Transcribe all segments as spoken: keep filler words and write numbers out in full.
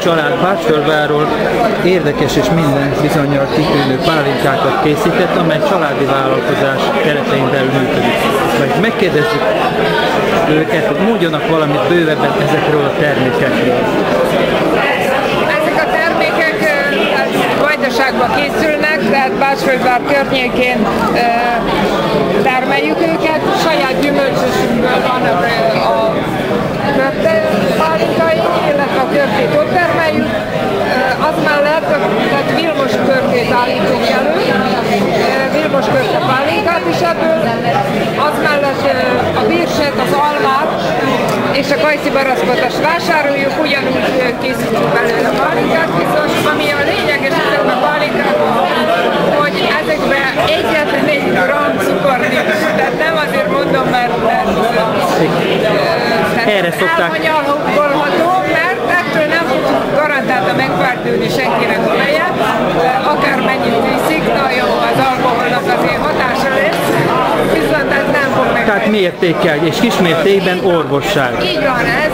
család Bácsföldvárról érdekes és minden bizonnyal kitűnő pálinkákat készített, amely családi vállalkozás keretein belül működik. Majd megkérdezzük őket, hogy mondjanak valamit bővebben ezekről a termékekről. Ezek a termékek Vajdaságban készülnek, tehát Bácsföldvár környékén termeljük őket, saját gyümölcsösünkből vannak a körtépálinkai, illetve a körtét ott termeljük. Az mellett, tehát Vilmos körtét állítunk elő, Vilmos körte pálinkát is ebből, az mellett a bírset, az almát és a kajszi barackot is vásároljuk, ugyanúgy készítünk belőle a pálinkát, viszont ami a lényeges ezekben a pálinkákban, hogy ezekben egyetlen egy gram cukor nincs, tehát nem azért mondom, mert, mert, mert erre szokták elhanyagolható, mert ettől nem fogunk garantáltan megpártulni senkinek a feje, akármennyit viszik, na jó, az alkoholnak azért hatása lesz, viszont ez nem fog meg. Tehát mértékkel és kismértékben orvosság. Így van, ez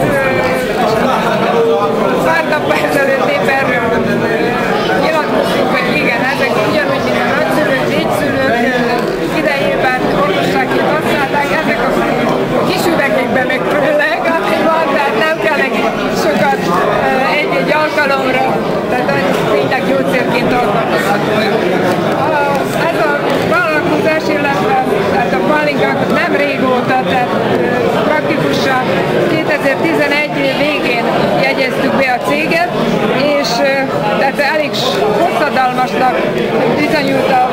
pár nappal ezelőtt épp erről nyilatkoztunk, hogy igen, ezek ugyanúgy, mint a nagyszülők, négyszülők idejében orvosságként használták, ezek a kis üvegekben meg lehetőleg van, tehát nem kell neki sokat egy-egy alkalomra, tehát tényleg gyógyszerként alkalmazható. Ez a vállalkozás, illetve tehát a pálinkákat nem régóta, tehát praktikusan kétezer-tizenegy végén jegyeztük be a céget, és tehát elég hosszadalmasnak bizonyult a